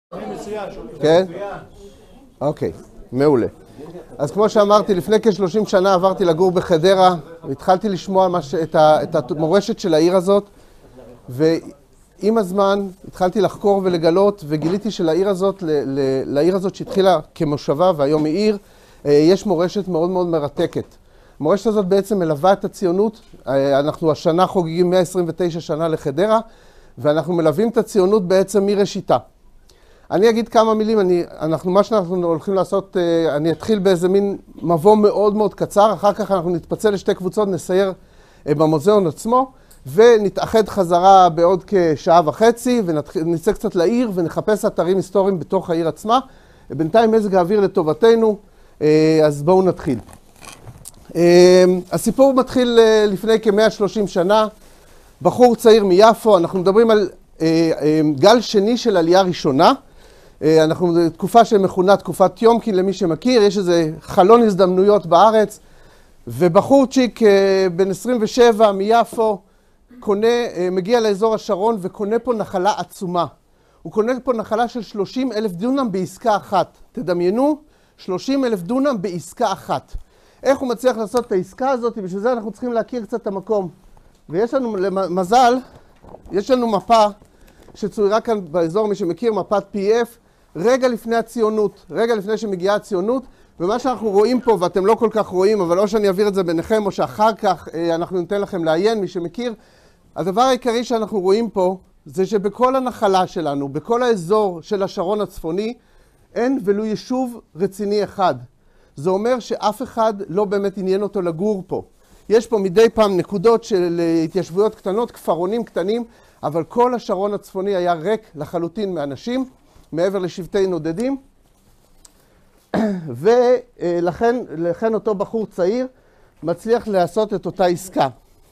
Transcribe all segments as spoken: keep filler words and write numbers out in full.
כן? אוקיי, מעולה. אז כמו שאמרתי, לפני כ-שלושים שנה עברתי לגור בחדרה, והתחלתי לשמוע את המורשת של העיר הזאת, ועם הזמן התחלתי לחקור ולגלות, וגיליתי שלעיר הזאת, לעיר הזאת שהתחילה כמושבה והיום היא עיר, יש מורשת מאוד מאוד מרתקת. המורשת הזאת בעצם מלווה את הציונות. אנחנו השנה חוגגים מאה עשרים ותשע שנה לחדרה, ואנחנו מלווים את הציונות בעצם מראשיתה. אני אגיד כמה מילים, אני, אנחנו, מה שאנחנו הולכים לעשות, אני אתחיל באיזה מין מבוא מאוד מאוד קצר, אחר כך אנחנו נתפצל לשתי קבוצות, נסייר במוזיאון עצמו, ונתאחד חזרה בעוד כשעה וחצי, ונצא קצת לעיר, ונחפש אתרים היסטוריים בתוך העיר עצמה. בינתיים מזג האוויר לטובתנו, אז בואו נתחיל. הסיפור מתחיל לפני כ-מאה ושלושים שנה, בחור צעיר מיפו, אנחנו מדברים על גל שני של עלייה ראשונה, אנחנו בתקופה שמכונה תקופת יומקין למי שמכיר, יש איזה חלון הזדמנויות בארץ, ובחורצ'יק בן עשרים ושבע מיפו קונה, מגיע לאזור השרון וקונה פה נחלה עצומה. הוא קונה פה נחלה של שלושים אלף דונם בעסקה אחת. תדמיינו, שלושים אלף דונם בעסקה אחת. איך הוא מצליח לעשות את העסקה הזאת? בשביל זה אנחנו צריכים להכיר קצת את המקום. ויש לנו, למזל, יש לנו מפה שצוירה כאן באזור, מי שמכיר, מפת פי אף, רגע לפני הציונות, רגע לפני שמגיעה הציונות, ומה שאנחנו רואים פה, ואתם לא כל כך רואים, אבל או שאני אעביר את זה ביניכם, או שאחר כך אנחנו ניתן לכם לעיין, מי שמכיר, הדבר העיקרי שאנחנו רואים פה, זה שבכל הנחלה שלנו, בכל האזור של השרון הצפוני, אין ולו יישוב רציני אחד. זה אומר שאף אחד לא באמת עניין אותו לגור פה. יש פה מדי פעם נקודות של התיישבויות קטנות, כפרונים קטנים, אבל כל השרון הצפוני היה ריק לחלוטין מאנשים, מעבר לשבטי נודדים, ולכן לכן אותו בחור צעיר מצליח לעשות את אותה עסקה.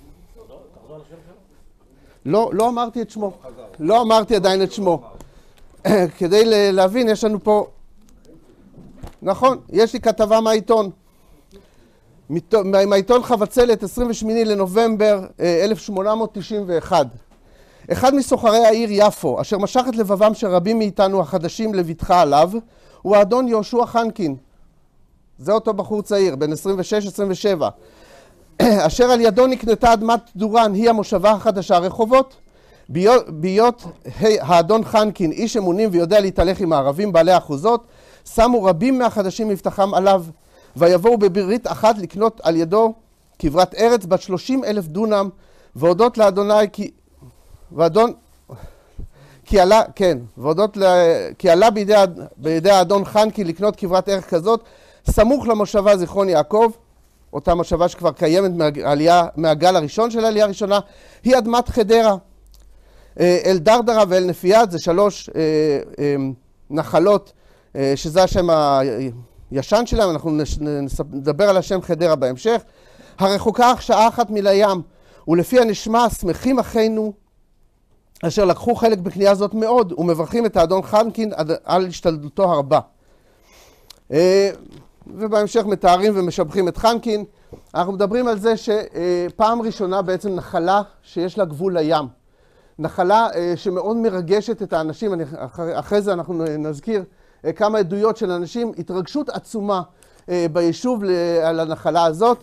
לא, לא אמרתי את שמו. לא אמרתי עדיין את שמו. כדי להבין, יש לנו פה... נכון, יש לי כתבה מהעיתון. מהעיתון חבצלת, עשרים ושמונה לנובמבר אלף שמונה מאות תשעים ואחת. אחד מסוחרי העיר יפו, אשר משך את לבבם של רבים מאיתנו החדשים לביטחה עליו, הוא האדון יהושע חנקין. זה אותו בחור צעיר, בן עשרים ושש עשרים ושבע. אשר על ידו נקנתה אדמת דורן, היא המושבה החדשה רחובות. בהיות האדון חנקין, איש אמונים ויודע להתהלך עם הערבים בעלי אחוזות, שמו רבים מהחדשים מבטחם עליו, ויבואו בברית אחת לקנות על ידו כברת ארץ בת שלושים אלף דונם, והודות לאדוני כי... ואדון... כי עלה, כן, והודות ל... כי עלה בידי, בידי האדון חנקין לקנות כברת ארץ כזאת, סמוך למושבה זיכרון יעקב, אותה מושבה שכבר קיימת מהעלייה, מהגל הראשון של העלייה הראשונה, היא אדמת חדרה. אל דרדרה ואל נפיית, זה שלוש אה, אה, נחלות, אה, שזה השם הישן שלהם, אנחנו נדבר על השם חדרה בהמשך. הרחוקה אך שעה אחת מן הים, ולפי הנשמע שמחים אחינו, אשר לקחו חלק בקנייה זאת מאוד, ומברכים את האדון חנקין על השתלטותו הרבה. אה, ובהמשך מתארים ומשבחים את חנקין. אנחנו מדברים על זה שפעם ראשונה בעצם נחלה שיש לה גבול לים. נחלה שמאוד מרגשת את האנשים, אני, אחרי, אחרי זה אנחנו נזכיר כמה עדויות של אנשים, התרגשות עצומה ביישוב על הנחלה הזאת,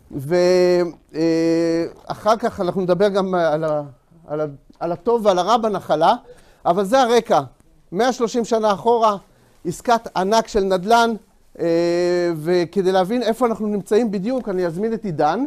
ואחר כך אנחנו נדבר גם על, ה, על, ה, על הטוב ועל הרע בנחלה, אבל זה הרקע. מאה ושלושים שנה אחורה, עסקת ענק של נדל"ן, וכדי להבין איפה אנחנו נמצאים בדיוק, אני אזמין את עידן.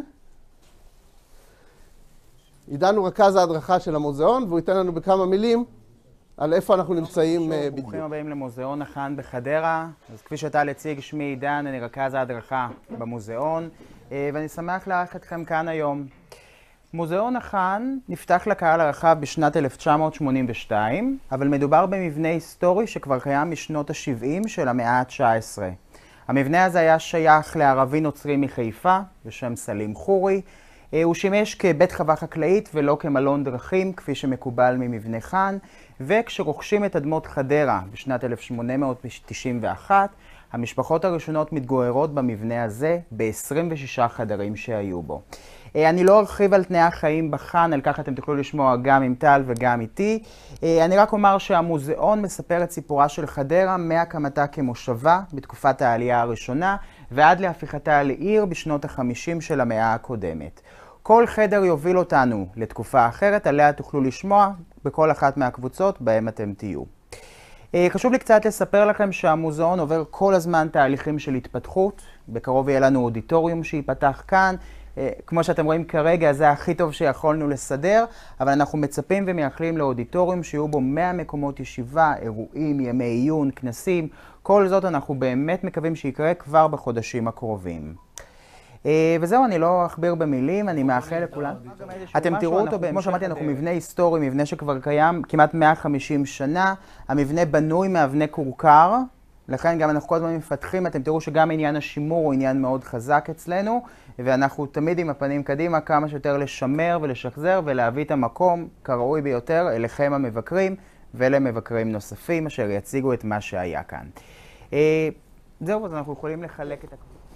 עידן הוא רכז ההדרכה של המוזיאון, והוא ייתן לנו בכמה מילים על איפה אנחנו נמצאים בדיוק. ברוכים הבאים למוזיאון החאן בחדרה. אז כפי שאתה הציג, שמי עידן, אני רכז ההדרכה במוזיאון, ואני שמח לארח אתכם כאן היום. מוזיאון החאן נפתח לקהל הרחב בשנת אלף תשע מאות שמונים ושתיים, אבל מדובר במבנה היסטורי שכבר קיים משנות ה-שבעים של המאה ה-תשע עשרה. המבנה הזה היה שייך לערבי נוצרי מחיפה, בשם סלים חורי. הוא שימש כבית חווה חקלאית ולא כמלון דרכים, כפי שמקובל ממבנה חאן, וכשרוכשים את אדמות חדרה בשנת אלף שמונה מאות תשעים ואחת, המשפחות הראשונות מתגוררות במבנה הזה ב-עשרים ושישה חדרים שהיו בו. אני לא ארחיב על תנאי החיים בחאן, על כך אתם תוכלו לשמוע גם עם טל וגם איתי. אני רק אומר שהמוזיאון מספר את סיפורה של חדרה מהקמתה כמושבה בתקופת העלייה הראשונה ועד להפיכתה לעיר בשנות ה-חמישים של המאה הקודמת. כל חדר יוביל אותנו לתקופה אחרת, עליה תוכלו לשמוע בכל אחת מהקבוצות בהם אתם תהיו. חשוב לי קצת לספר לכם שהמוזיאון עובר כל הזמן תהליכים של התפתחות. בקרוב יהיה לנו אודיטוריום שיפתח כאן. כמו שאתם רואים כרגע, זה הכי טוב שיכולנו לסדר, אבל אנחנו מצפים ומייחלים לאודיטוריום שיהיו בו מאה מקומות ישיבה, אירועים, ימי עיון, כנסים. כל זאת אנחנו באמת מקווים שיקרה כבר בחודשים הקרובים. וזהו, אני לא אכביר במילים, אני מאחל לכולם. אתם תראו אותו, כמו שאמרתי, אנחנו מבנה היסטורי, מבנה שכבר קיים כמעט מאה וחמישים שנה. המבנה בנוי מאבני כורכר, לכן גם אנחנו כל הזמן מפתחים, אתם תראו שגם עניין השימור הוא עניין מאוד חזק אצלנו, ואנחנו תמיד עם הפנים קדימה כמה שיותר לשמר ולשחזר ולהביא את המקום כראוי ביותר אליכם המבקרים ולמבקרים נוספים אשר יציגו את מה שהיה כאן. זהו, אז אנחנו יכולים לחלק את הקבוצה.